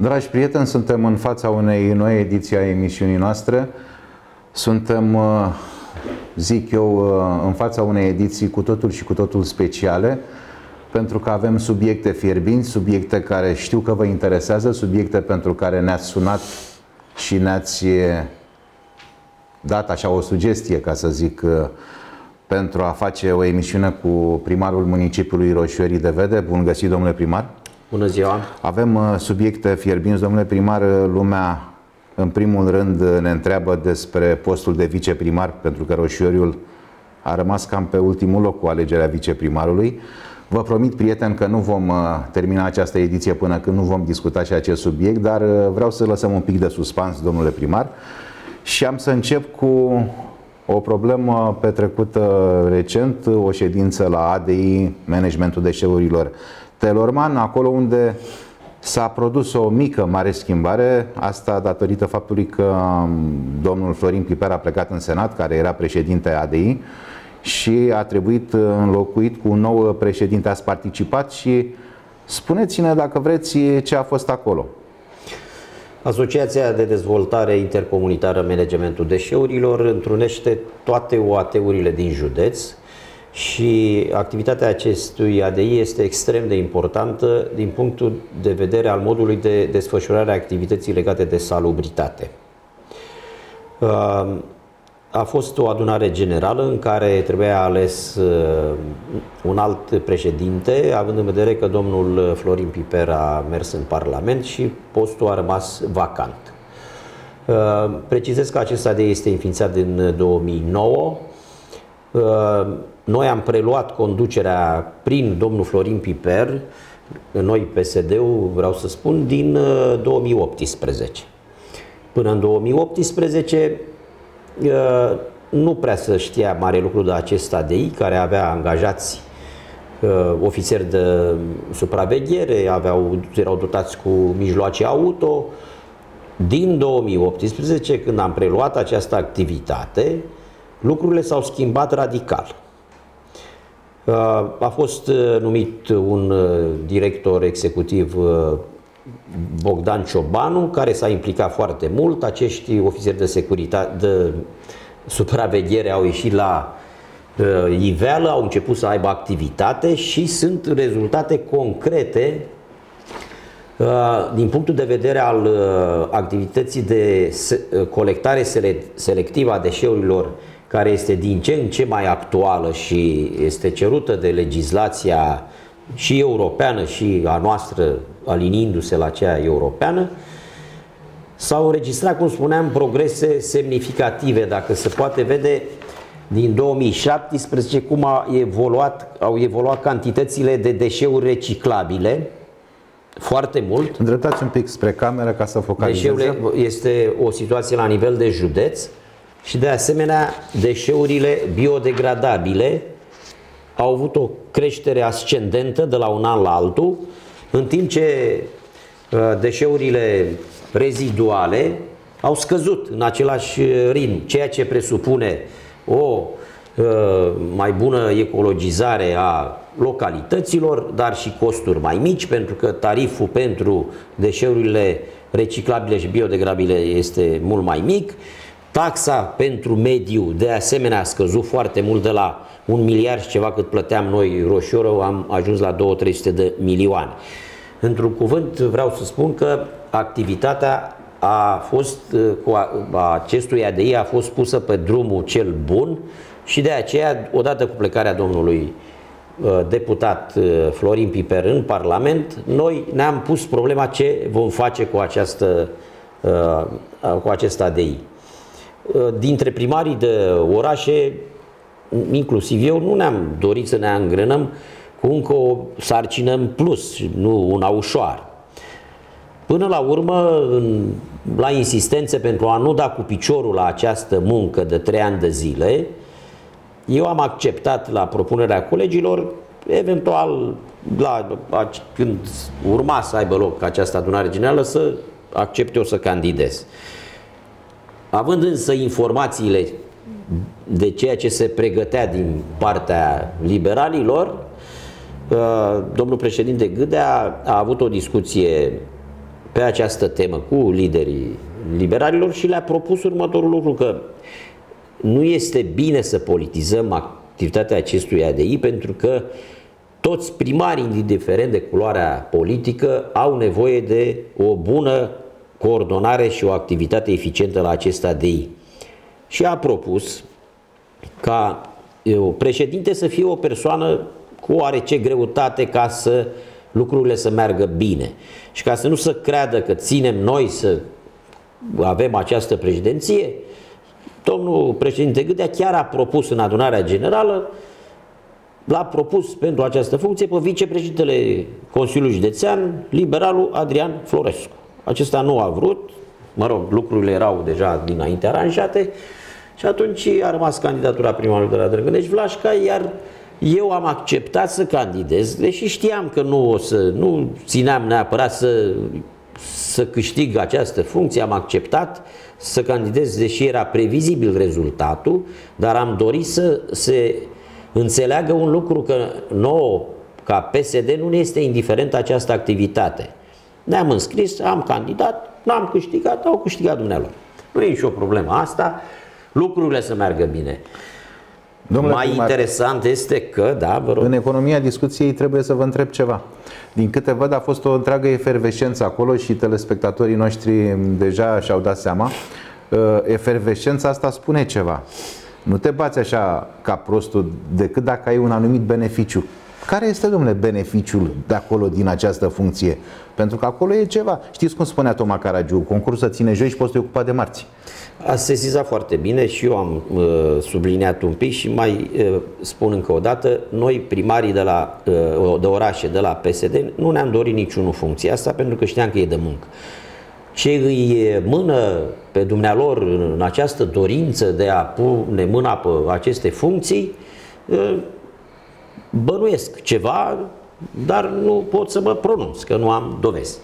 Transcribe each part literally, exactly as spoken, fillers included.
Dragi prieteni, suntem în fața unei noi ediții a emisiunii noastre. Suntem, zic eu, în fața unei ediții cu totul și cu totul speciale, pentru că avem subiecte fierbinți, subiecte care știu că vă interesează, subiecte pentru care ne-ați sunat și ne-ați dat așa o sugestie, ca să zic, pentru a face o emisiune cu primarul municipiului Roșiorii de Vede. Bun găsit, domnule primar! Bună ziua! Avem subiecte fierbinți, domnule primar. Lumea, în primul rând, ne întreabă despre postul de viceprimar, pentru că Roșioriul a rămas cam pe ultimul loc cu alegerea viceprimarului. Vă promit, prieteni, că nu vom termina această ediție până când nu vom discuta și acest subiect, dar vreau să lăsăm un pic de suspans, domnule primar, și am să încep cu o problemă petrecută recent, o ședință la A D I, managementul deșeurilor Telorman, acolo unde s-a produs o mică, mare schimbare, asta datorită faptului că domnul Florin Piper a plecat în Senat, care era președinte A D I, și a trebuit înlocuit cu un nou președinte. Ați participat și spuneți-ne, dacă vreți, ce a fost acolo. Asociația de Dezvoltare Intercomunitară Managementul Deșeurilor întrunește toate O A T-urile din județ și activitatea acestui A D I este extrem de importantă din punctul de vedere al modului de desfășurare a activității legate de salubritate. A fost o adunare generală în care trebuia ales un alt președinte, având în vedere că domnul Florin Piper a mers în Parlament și postul a rămas vacant. Precizez că acest A D I este înființat în două mii nouă. Noi am preluat conducerea prin domnul Florin Piper, noi P S D-ul, vreau să spun, din două mii optsprezece. Până în două mii optsprezece nu prea se știa mare lucru de acest A D I, care avea angajați ofițeri de supraveghere, aveau, erau dotați cu mijloace auto. Din două mii optsprezece, când am preluat această activitate, lucrurile s-au schimbat radical. A fost numit un director executiv, Bogdan Ciobanu, care s-a implicat foarte mult. Acești ofițeri de securitate, de supraveghere au ieșit la iveală, au început să aibă activitate și sunt rezultate concrete din punctul de vedere al activității de colectare selectivă a deșeurilor, care este din ce în ce mai actuală și este cerută de legislația și europeană și a noastră, aliniindu-se la cea europeană. S-au înregistrat, cum spuneam, progrese semnificative, dacă se poate vede, din două mii șaptesprezece, cum a evoluat, au evoluat cantitățile de deșeuri reciclabile, foarte mult. Îndreptați un pic spre cameră ca să focalizeze. Deșeurile este o situație la nivel de județ și, de asemenea, deșeurile biodegradabile au avut o creștere ascendentă de la un an la altul, în timp ce deșeurile reziduale au scăzut în același ritm, ceea ce presupune o mai bună ecologizare a localităților, dar și costuri mai mici, pentru că tariful pentru deșeurile reciclabile și biodegradabile este mult mai mic. Taxa pentru mediu, de asemenea, a scăzut foarte mult, de la un miliard și ceva cât plăteam noi, Roșiorul, am ajuns la două trei sute de milioane. Într-un cuvânt, vreau să spun că activitatea a fost, cu a acestui A D I a fost pusă pe drumul cel bun și de aceea, odată cu plecarea domnului deputat Florin Piper în Parlament, noi ne-am pus problema ce vom face cu, această, cu acest A D I. Dintre primarii de orașe, inclusiv eu, nu ne-am dorit să ne angrenăm cu încă o sarcină în plus, nu una ușoară. Până la urmă, la insistențe pentru a nu da cu piciorul la această muncă de trei ani de zile, eu am acceptat, la propunerea colegilor, eventual, la, când urma să aibă loc această adunare generală, să accept eu să candidez. Având însă informațiile de ceea ce se pregătea din partea liberalilor, domnul președinte Gâdea a avut o discuție pe această temă cu liderii liberalilor și le-a propus următorul lucru, că nu este bine să politizăm activitatea acestui A D I, pentru că toți primarii, indiferent de culoarea politică, au nevoie de o bună coordonare și o activitate eficientă la acest A D I. Și a propus ca președinte să fie o persoană cu oarece greutate ca să lucrurile să meargă bine. Și ca să nu se creadă că ținem noi să avem această președinție, domnul președinte Gâdea chiar a propus în adunarea generală, l-a propus pentru această funcție pe vicepreședintele Consiliului Județean, liberalul Adrian Florescu. Acesta nu a vrut, mă rog, lucrurile erau deja dinainte aranjate și atunci a rămas candidatura primarului de la Drăgănești Vlașca, iar eu am acceptat să candidez, deși știam că nu o să, nu țineam neapărat să, să câștig această funcție, am acceptat să candidez, deși era previzibil rezultatul, dar am dorit să se înțeleagă un lucru, că nouă, ca P S D, nu ne este indiferentă această activitate. Ne-am înscris, am candidat, n-am câștigat, au câștigat dumnealor. Nu e nicio problemă asta, lucrurile să meargă bine. Domnule Mai primar, interesant este că, da, vă rog. În economia discuției trebuie să vă întreb ceva. Din câte văd, a fost o întreagă efervescență acolo și telespectatorii noștri deja și-au dat seama. Efervescența asta spune ceva. Nu te bați așa ca prostul decât dacă ai un anumit beneficiu. Care este, domnule, beneficiul de acolo, din această funcție? Pentru că acolo e ceva. Știți cum spunea Toma Caragiu? Concursul ține joi și poți să te ocupa de marți. A sesizat foarte bine și eu am uh, subliniat un pic și mai uh, spun încă o dată, noi primarii de, la, uh, de orașe, de la P S D, nu ne-am dorit niciunul funcție asta, pentru că știam că e de muncă. Ce îi mână pe dumnealor în această dorință de a pune mâna pe aceste funcții, uh, bănuiesc ceva, dar nu pot să mă pronunț, că nu am dovezi.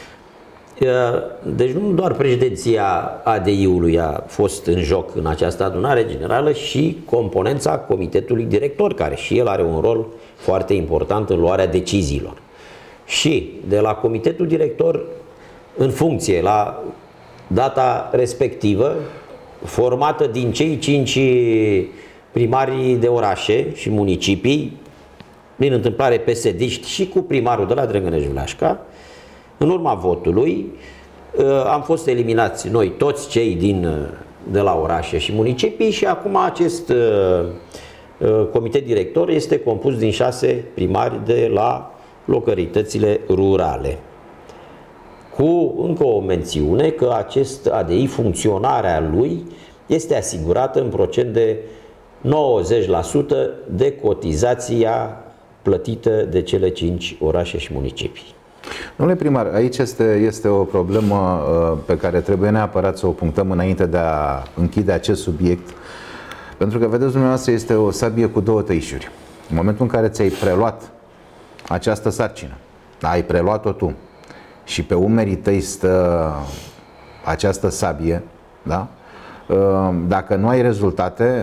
Deci nu doar președinția A D I-ului a fost în joc în această adunare generală, și componența comitetului director, care și el are un rol foarte important în luarea deciziilor. Și de la comitetul director, în funcție, la data respectivă, formată din cei cinci primari de orașe și municipii, din întâmplare P S D-ști și cu primarul de la Drăgănești Vlașca, în urma votului am fost eliminați noi toți cei din, de la orașe și municipii și acum acest comitet director este compus din șase primari de la localitățile rurale. Cu încă o mențiune că acest A D I, funcționarea lui, este asigurată în procent de nouăzeci la sută de cotizația plătită de cele cinci orașe și municipii. Domnule primar, aici este, este o problemă uh, pe care trebuie neapărat să o punctăm înainte de a închide acest subiect, pentru că, vedeți, dumneavoastră, este o sabie cu două tăișuri. În momentul în care ți-ai preluat această sarcină, ai preluat-o tu și pe umerii tăi stă această sabie, da? Uh, dacă nu ai rezultate,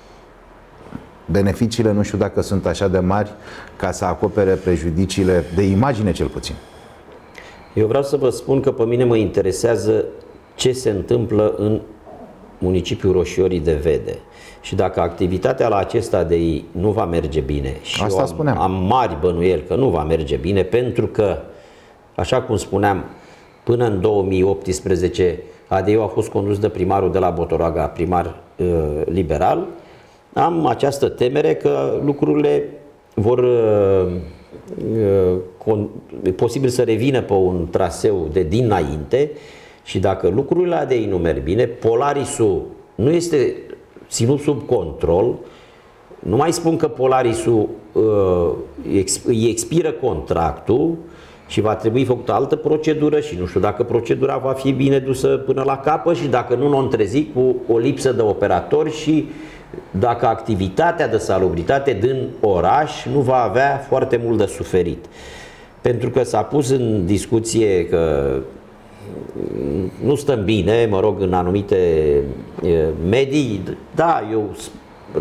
beneficiile nu știu dacă sunt așa de mari ca să acopere prejudiciile de imagine, cel puțin. Eu vreau să vă spun că pe mine mă interesează ce se întâmplă în municipiul Roșiorii de Vede. Și dacă activitatea la acesta de ei nu va merge bine, și Asta eu am, am mari bănuieli că nu va merge bine, pentru că, așa cum spuneam, până în două mii optsprezece A D I-ul a fost condus de primarul de la Botoroaga, primar uh, liberal, am această temere că lucrurile vor uh, uh, posibil să revină pe un traseu de dinainte, și dacă lucrurile A D I nu merg bine, Polarisul nu este ținut sub control. Nu mai spun că Polarisul uh, ex, îi expiră contractul și va trebui făcută altă procedură și nu știu dacă procedura va fi bine dusă până la capăt și dacă nu, n-o întrezi cu o lipsă de operatori și dacă activitatea de salubritate din oraș nu va avea foarte mult de suferit. Pentru că s-a pus în discuție că nu stăm bine, mă rog, în anumite medii. Da, eu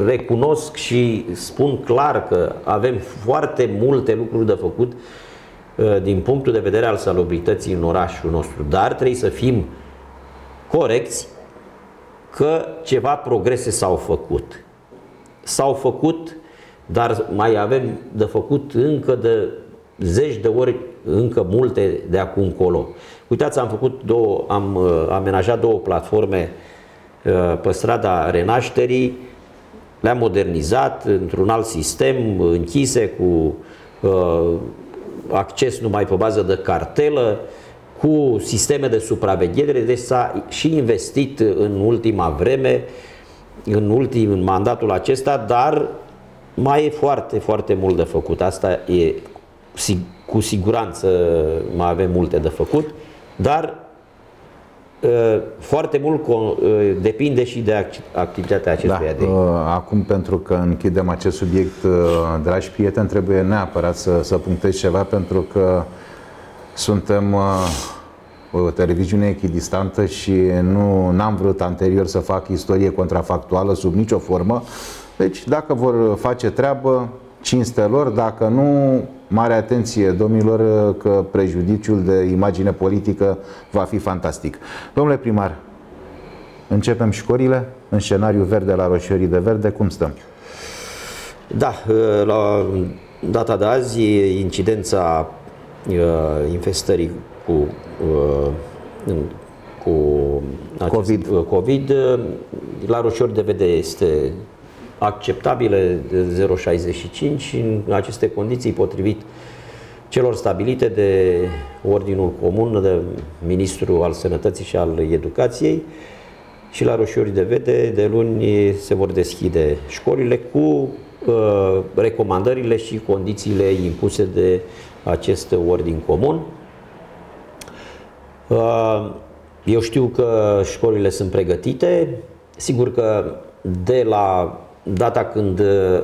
recunosc și spun clar că avem foarte multe lucruri de făcut din punctul de vedere al salubrității în orașul nostru, dar trebuie să fim corecți că ceva progrese s-au făcut. S-au făcut, dar mai avem de făcut încă de zeci de ori, încă multe de acum încolo. Uitați, am făcut două, am amenajat două platforme pe strada Renașterii, le-am modernizat într-un alt sistem, închise, cu uh, acces numai pe bază de cartelă, cu sisteme de supraveghere, deci s-a și investit în ultima vreme, în, ultim, în mandatul acesta, dar mai e foarte, foarte mult de făcut. Asta e, cu siguranță mai avem multe de făcut, dar foarte mult depinde și de activitatea acestuia. Da, acum, pentru că închidem acest subiect, dragi prieteni, trebuie neapărat să, să punctez ceva, pentru că suntem o televiziune echidistantă și nu n-am vrut anterior să fac istorie contrafactuală sub nicio formă. Deci, dacă vor face treabă, cinstelor, dacă nu, mare atenție, domnilor, că prejudiciul de imagine politică va fi fantastic. Domnule primar, începem școlile în scenariu verde la Roșiorii de Verde, cum stăm? Da, la data de azi, incidența infestării cu, cu COVID. COVID la Roșiori de Verde este acceptabile, de zero virgulă șaizeci și cinci, și în aceste condiții, potrivit celor stabilite de Ordinul Comun, de Ministrul al Sănătății și al Educației, și la Roșiori de Vede de luni se vor deschide școlile cu uh, recomandările și condițiile impuse de acest Ordin Comun. Uh, eu știu că școlile sunt pregătite, sigur că de la data când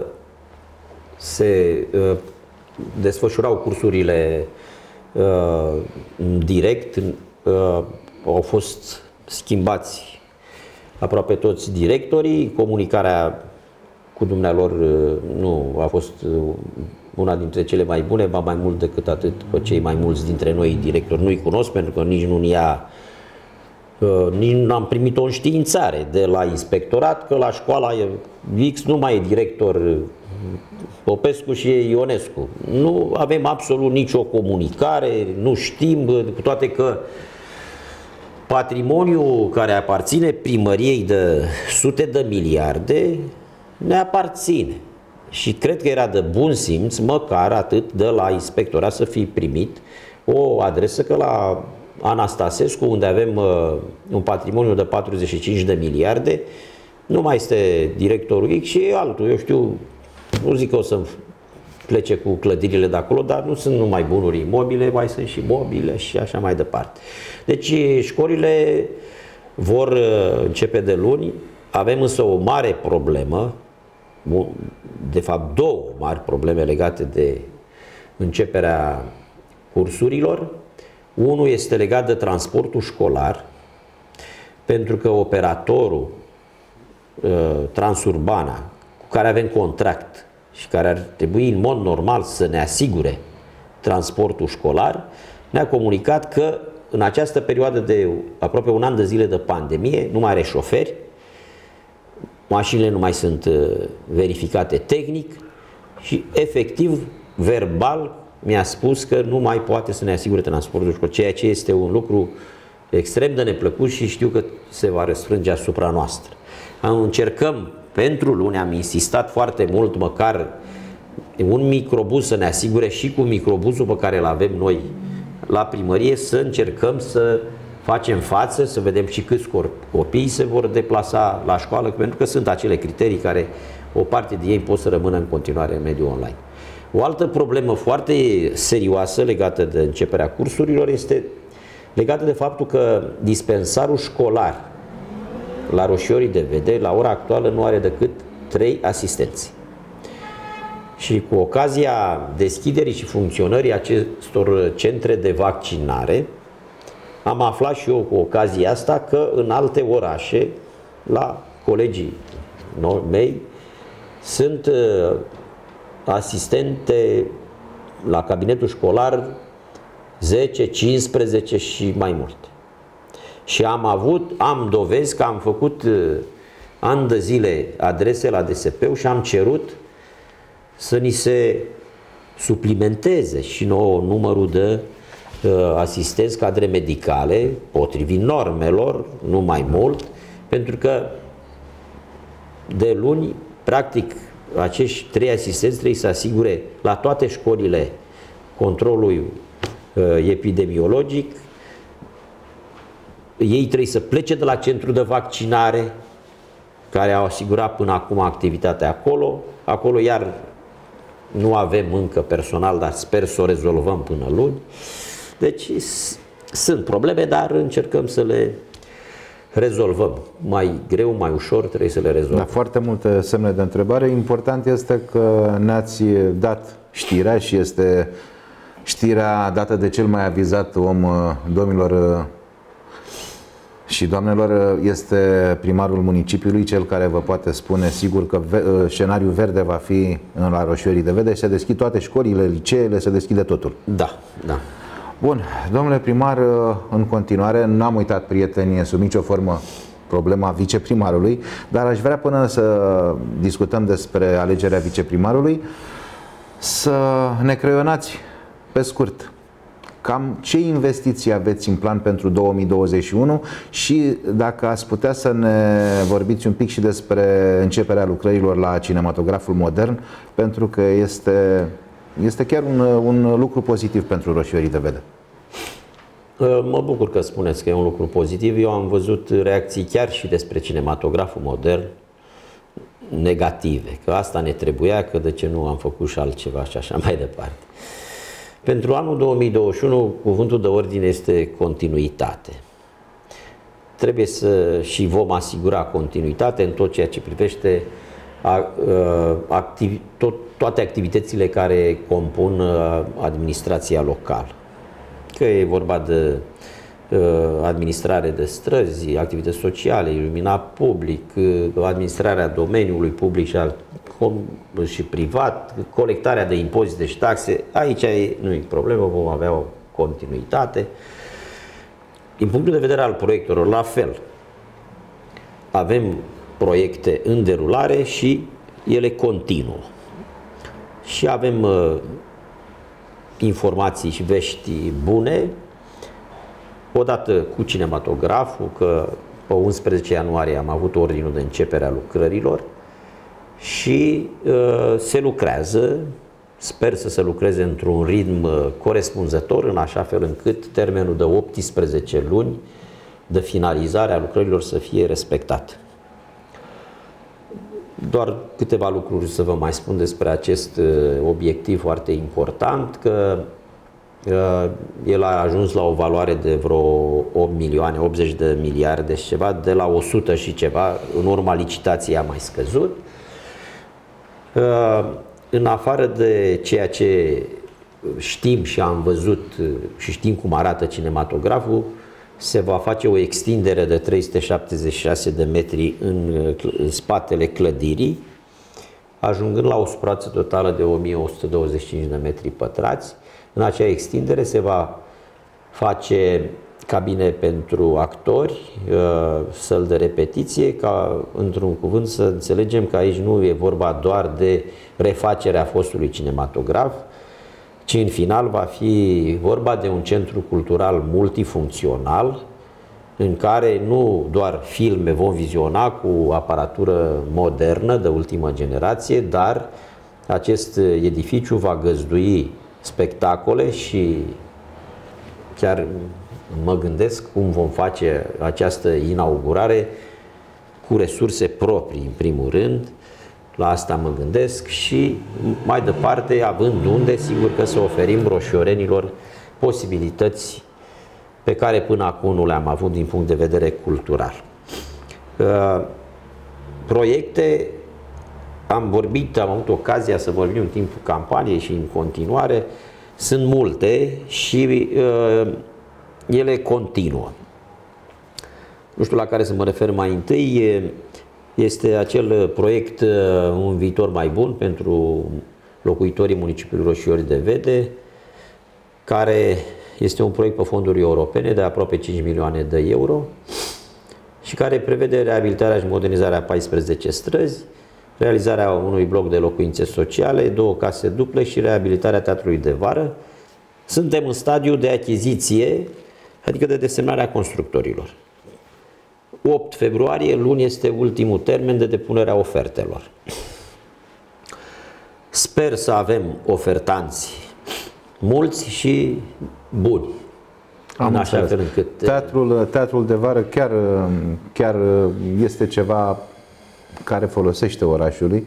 se uh, desfășurau cursurile uh, direct, uh, au fost schimbați aproape toți directorii, comunicarea cu dumnealor uh, nu a fost uh, una dintre cele mai bune, ba mai mult decât atât, pe cei mai mulți dintre noi directori nu-i cunosc, pentru că nici nu ni ia Uh, nici nu am primit o înștiințare de la inspectorat că la școala X nu mai e director Popescu și e Ionescu. Nu avem absolut nicio comunicare, nu știm, cu toate că patrimoniul care aparține primăriei de sute de miliarde ne aparține. Și cred că era de bun simț, măcar atât, de la inspectorat să fi primit o adresă că la Anastasescu, unde avem uh, un patrimoniu de patruzeci și cinci de miliarde, nu mai este directorul X și altul. Eu știu, nu zic că o să plece cu clădirile de acolo, dar nu sunt numai bunuri imobile, mai sunt și mobile și așa mai departe. Deci școlile vor uh, începe de luni. Avem însă o mare problemă, de fapt două mari probleme legate de începerea cursurilor. Unul este legat de transportul școlar, pentru că operatorul uh, Transurbana, cu care avem contract și care ar trebui în mod normal să ne asigure transportul școlar, ne-a comunicat că în această perioadă de aproape un an de zile de pandemie nu mai are șoferi, mașinile nu mai sunt uh, verificate tehnic și efectiv, verbal, mi-a spus că nu mai poate să ne asigure transportul școlar, ceea ce este un lucru extrem de neplăcut și știu că se va răsfrânge asupra noastră. Încercăm pentru luni, am insistat foarte mult, măcar un microbuz să ne asigure și cu microbuzul pe care îl avem noi la primărie, să încercăm să facem față, să vedem și câți copii se vor deplasa la școală, pentru că sunt acele criterii care o parte din ei pot să rămână în continuare în mediul online. O altă problemă foarte serioasă legată de începerea cursurilor este legată de faptul că dispensarul școlar la Roșiorii de Vede, la ora actuală, nu are decât trei asistenți. Și cu ocazia deschiderii și funcționării acestor centre de vaccinare, am aflat și eu cu ocazia asta că în alte orașe, la colegii mei, sunt asistente la cabinetul școlar zece, cincisprezece și mai mult. Și am avut, am dovezi că am făcut ani de zile adrese la D S P-ul și am cerut să ni se suplimenteze și nouă numărul de uh, asistenți cadre medicale, potrivit normelor, nu mai mult, pentru că de luni, practic, acești trei asistenți trebuie să asigure la toate școlile controlul uh, epidemiologic. Ei trebuie să plece de la centru de vaccinare, care au asigurat până acum activitatea acolo. Acolo iar nu avem încă personal, dar sper să o rezolvăm până luni. Deci sunt probleme, dar încercăm să le rezolvăm. Mai greu, mai ușor, trebuie să le rezolvăm. Da, foarte multe semne de întrebare. Important este că ne-ați dat știrea și este știrea dată de cel mai avizat om, domnilor și doamnelor, este primarul municipiului, cel care vă poate spune sigur că scenariul verde va fi la Roșiorii de Vede, se deschid toate școlile, liceele, se deschide totul. Da, da. Bun, domnule primar, în continuare, n-am uitat, prieteni, sub nicio formă problema viceprimarului, dar aș vrea, până să discutăm despre alegerea viceprimarului, să ne creionați pe scurt cam ce investiții aveți în plan pentru două mii douăzeci și unu și dacă ați putea să ne vorbiți un pic și despre începerea lucrărilor la cinematograful modern, pentru că este, este chiar un, un lucru pozitiv pentru Roșiorii de Vede. Mă bucur că spuneți că e un lucru pozitiv. Eu am văzut reacții chiar și despre cinematograful modern negative, că asta ne trebuia, că de ce nu am făcut și altceva și așa mai departe. Pentru anul două mii douăzeci și unu, cuvântul de ordine este continuitate. Trebuie să și vom asigura continuitate în tot ceea ce privește activi, tot, toate activitățile care compun administrația locală. Că e vorba de administrare de străzi, activități sociale, iluminat public, administrarea domeniului public și, al, și privat, colectarea de impozite și taxe. Aici nu e problemă, vom avea o continuitate. Din punctul de vedere al proiectelor, la fel. Avem proiecte în derulare și ele continuă. Și avem uh, informații și vești bune, odată cu cinematograful, că pe unsprezece ianuarie am avut ordinul de începere a lucrărilor și uh, se lucrează, sper să se lucreze într-un ritm corespunzător, în așa fel încât termenul de optsprezece luni de finalizare a lucrărilor să fie respectat. Doar câteva lucruri să vă mai spun despre acest obiectiv foarte important, că el a ajuns la o valoare de vreo opt milioane, optzeci de miliarde și ceva, de la o sută și ceva, în urma licitației a mai scăzut. În afară de ceea ce știm și am văzut și știm cum arată cinematograful, se va face o extindere de trei sute șaptezeci și șase de metri în spatele clădirii, ajungând la o suprafață totală de o mie o sută douăzeci și cinci de metri pătrați. În acea extindere se va face cabine pentru actori, săli de repetiție, ca într-un cuvânt să înțelegem că aici nu e vorba doar de refacerea fostului cinematograf, ci în final va fi vorba de un centru cultural multifuncțional în care nu doar filme vom viziona cu aparatură modernă de ultimă generație, dar acest edificiu va găzdui spectacole și chiar mă gândesc cum vom face această inaugurare cu resurse proprii, în primul rând. La asta mă gândesc și mai departe, având unde, sigur că să oferim roșiorenilor posibilități pe care până acum nu le-am avut din punct de vedere cultural. Proiecte, am vorbit, am avut ocazia să vorbim în timpul campaniei și în continuare, sunt multe și ele continuă. Nu știu la care să mă refer mai întâi, este acel proiect Un viitor mai bun pentru locuitorii municipiului Roșiori de Vede, care Este un proiect pe fonduri europene de aproape cinci milioane de euro și care prevede reabilitarea și modernizarea a paisprezece străzi, realizarea unui bloc de locuințe sociale, două case duple și reabilitarea teatrului de vară. Suntem în stadiu de achiziție, adică de desemnarea constructorilor. opt februarie, luni, este ultimul termen de depunere a ofertelor. Sper să avem ofertanți mulți și buni. Am în așa fel încât... Teatrul, teatrul de vară chiar, chiar este ceva care folosește orașului.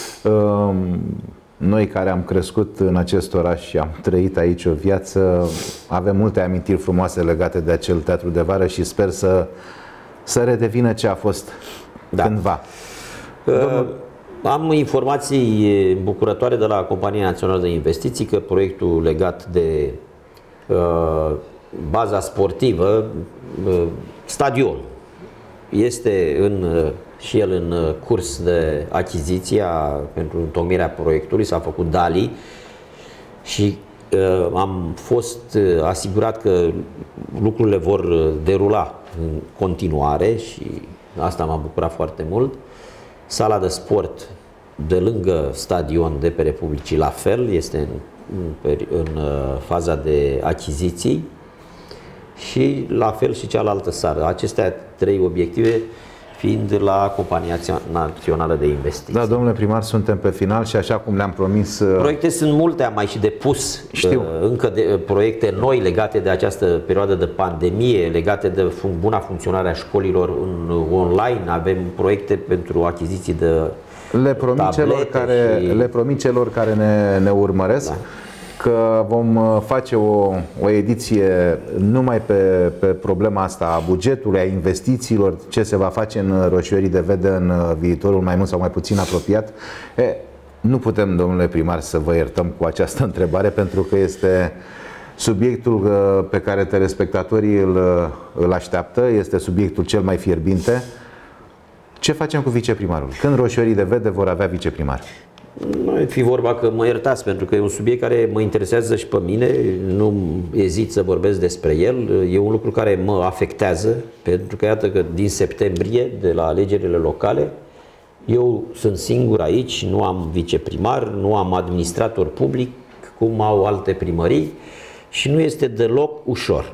Noi care am crescut în acest oraș și am trăit aici o viață, avem multe amintiri frumoase legate de acel teatru de vară și sper să, să redevină ce a fost da. cândva. Domnul... Am informații bucurătoare de la Compania Națională de Investiții că proiectul legat de uh, baza sportivă, uh, stadion, este în, uh, și el în uh, curs de achiziție pentru întocmirea proiectului, s-a făcut D A L I și uh, am fost uh, asigurat că lucrurile vor uh, derula în continuare și asta m-a bucurat foarte mult. Sala de sport de lângă stadion de pe Republicii la fel, este în, în, în faza de achiziții și la fel și cealaltă sală. Acestea trei obiective fiind la Compania Națională de Investiții. Da, domnule primar, suntem pe final și așa cum le-am promis... Proiecte sunt multe, am mai și depus Știu. încă de proiecte noi legate de această perioadă de pandemie, legate de fun buna funcționare a școlilor în online, avem proiecte pentru achiziții de Le promit celor care, și... le promit celor care ne, ne urmăresc da. că vom face o, o ediție numai pe, pe problema asta a bugetului, a investițiilor, ce se va face în Roșiorii de Vede în viitorul mai mult sau mai puțin apropiat. E, nu putem, domnule primar, să vă iertăm cu această întrebare, pentru că este subiectul pe care telespectatorii îl, îl așteaptă, este subiectul cel mai fierbinte. Ce facem cu viceprimarul? Când Roșiorii de Vede vor avea viceprimar? Nu fi vorba că mă iertați, pentru că e un subiect care mă interesează și pe mine, nu ezit să vorbesc despre el, e un lucru care mă afectează, pentru că iată că din septembrie, de la alegerile locale, eu sunt singur aici, nu am viceprimar, nu am administrator public, cum au alte primării și nu este deloc ușor.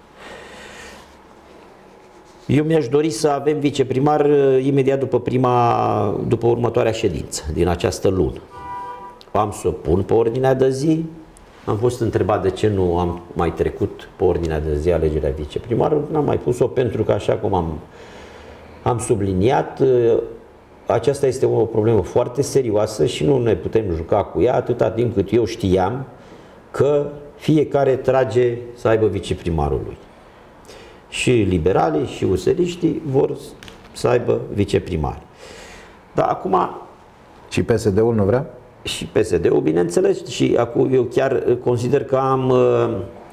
Eu mi-aș dori să avem viceprimar imediat după, prima, după următoarea ședință din această lună. Am să o pun pe ordinea de zi. Am fost întrebat de ce nu am mai trecut pe ordinea de zi alegerea viceprimarului. N-am mai pus-o pentru că, așa cum am, am subliniat, aceasta este o problemă foarte serioasă și nu ne putem juca cu ea atâta timp cât eu știam că fiecare trage să aibă viceprimarul lui. Și liberalii și useriștii vor să aibă viceprimari. Dar acum... Și P S D-ul nu vrea? Și P S D-ul, bineînțeles. Și acum eu chiar consider că am uh,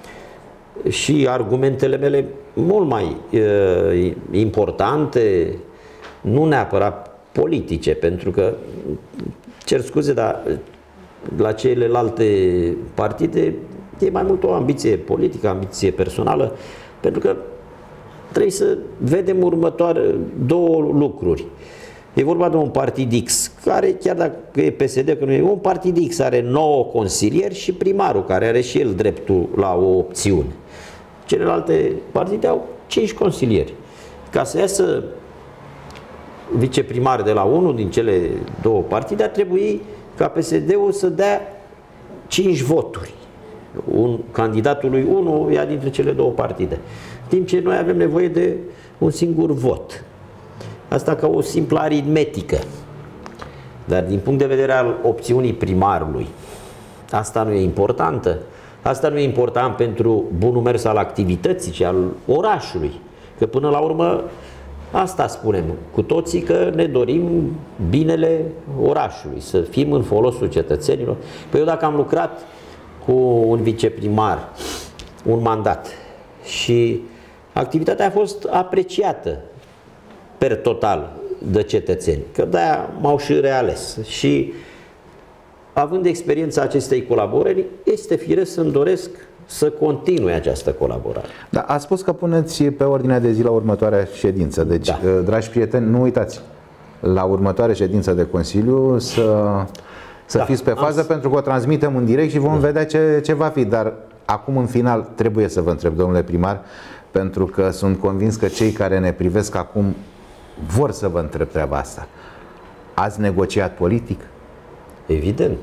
și argumentele mele mult mai uh, importante, nu neapărat politice, pentru că, cer scuze, dar la celelalte partide e mai mult o ambiție politică, ambiție personală, pentru că trebuie să vedem următoare două lucruri. E vorba de un partid X, care, chiar dacă e P S D, că nu e un partid X, are nouă consilieri și primarul, care are și el dreptul la o opțiune. Celelalte partide au cinci consilieri. Ca să iasă viceprimar de la unul din cele două partide, ar trebui ca P S D-ul să dea cinci voturi. Un, candidatului unu ia dintre cele două partide. În timp ce noi avem nevoie de un singur vot. Asta ca o simplă aritmetică. Dar din punct de vedere al opțiunii primarului, asta nu e importantă. Asta nu e important pentru bunul mers al activității, ci al orașului. Că până la urmă, asta spunem cu toții, că ne dorim binele orașului, să fim în folosul cetățenilor. Păi eu dacă am lucrat cu un viceprimar un mandat și activitatea a fost apreciată per total de cetățeni, că de-aia m-au și reales. Și având experiența acestei colaborări, este firesc să-mi doresc să continue această colaborare. Da, a spus că puneți pe ordinea de zi la următoarea ședință. Deci, da. dragi prieteni, nu uitați, la următoarea ședință de Consiliu să, să da, fiți pe fază, am... pentru că o transmitem în direct și vom da. vedea ce, ce va fi. Dar acum, în final, trebuie să vă întreb, domnule primar, pentru că sunt convins că cei care ne privesc acum vor să vă întreb treaba asta. Ați negociat politic? Evident.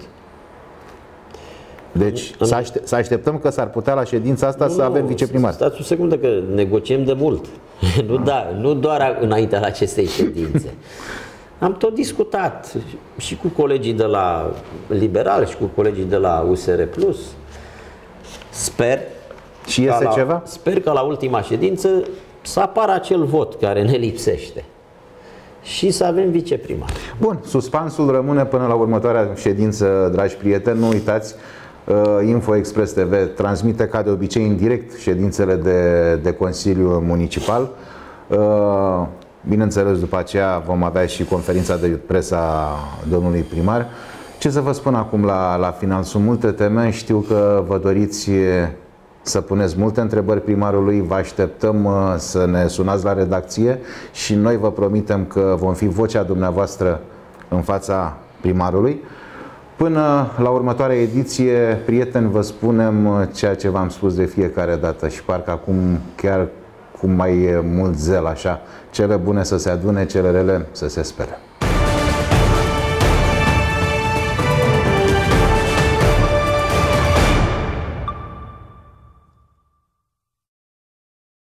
Deci să, aștept, să așteptăm că s-ar putea la ședința asta nu, să avem viceprimar. Stați o secundă că negociem de mult. nu, da, nu doar înaintea acestei ședințe. Am tot discutat și cu colegii de la Liberal și cu colegii de la U S R Plus. Sper și este la, ceva? Sper că la ultima ședință să apară acel vot care ne lipsește și să avem viceprimar. Bun, suspansul rămâne până la următoarea ședință, dragi prieteni. Nu uitați, Info Express T V transmite ca de obicei în direct ședințele de, de Consiliu Municipal. Bineînțeles, după aceea vom avea și conferința de presă a domnului primar. Ce să vă spun acum la, la final? Sunt multe teme, știu că vă doriți să puneți multe întrebări primarului, vă așteptăm să ne sunați la redacție și noi vă promitem că vom fi vocea dumneavoastră în fața primarului. Până la următoarea ediție, prieteni, vă spunem ceea ce v-am spus de fiecare dată și parcă acum chiar cu mai mult zel, așa, cele bune să se adune, cele rele să se spere.